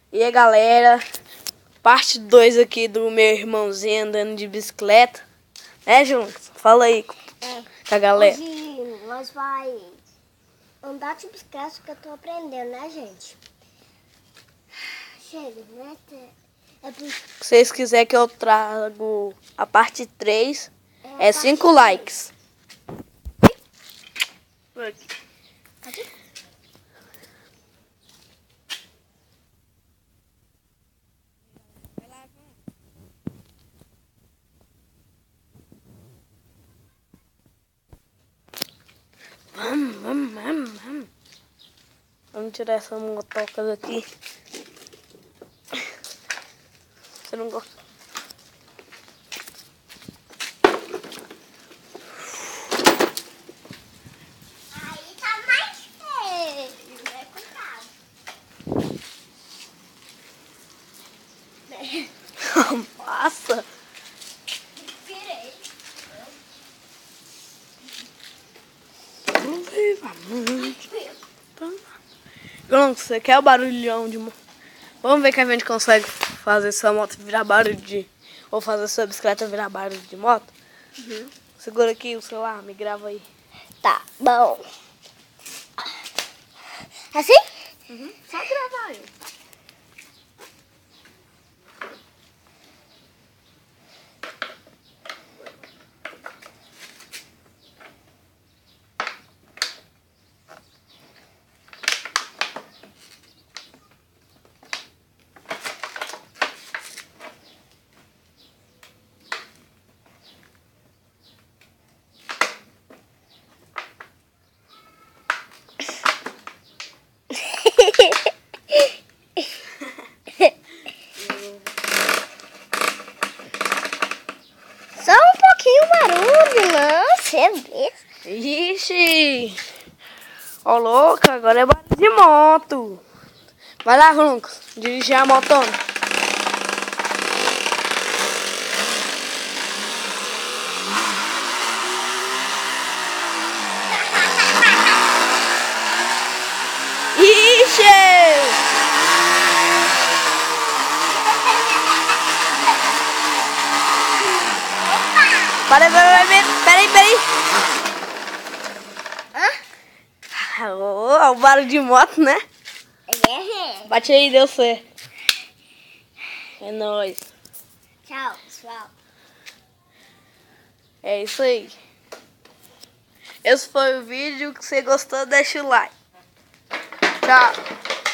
E aí, galera, parte 2 aqui do meu irmãozinho andando de bicicleta. Né, João? Fala aí com a galera. Hoje nós vai andar de bicicleta que eu tô aprendendo, né, gente? Chega, né? Se vocês quiserem que eu trago a parte 3, é 5 likes. Aqui. Vamos tirar essa motoca daqui. Você não gosta? Aí tá mais feio, né? Cuidado. Passa. Virei. João, você quer o barulhão de moto? Vamos ver que a gente consegue fazer sua moto virar barulho de... Ou fazer sua bicicleta virar barulho de moto? Uhum. Segura aqui o celular, me grava aí. Tá bom. Assim? Uhum. Só gravar aí. Só um pouquinho o barulho, não, você vê. Ixi! Ó, louca, agora é barulho de moto. Vai lá, Lucas, dirigir a motona. Ixi! Peraí. Hã? O barulho de moto, né? É. Bate aí, deu certo. É nóis. Tchau, pessoal. É isso aí. Esse foi o vídeo. Se você gostou, deixa o like. Tchau.